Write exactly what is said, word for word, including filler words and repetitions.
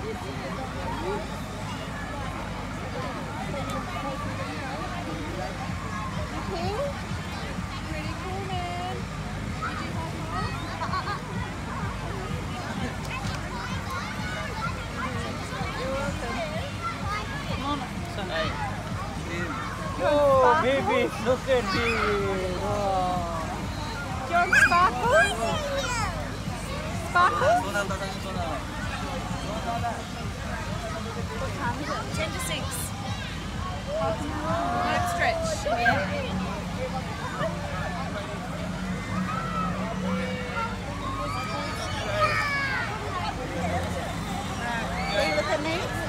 Pretty cool, man. Did you have fun? You're welcome. Come on. Hey. Oh, baby, look at this. Oh. Do you want sparkles? Sparkles? What time is it? ten to six. Home stretch. Yeah. Will you look at me?